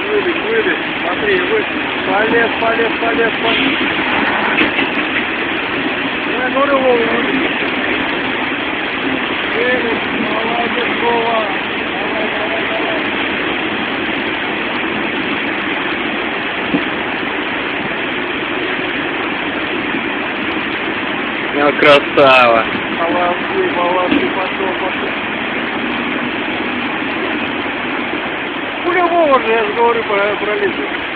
Вылез. Смотри, полез. Я говорю, вылез. Молодец, Вова. Ну, красава. Молодцы, пошел. Вова же, я же говорю, пролезет.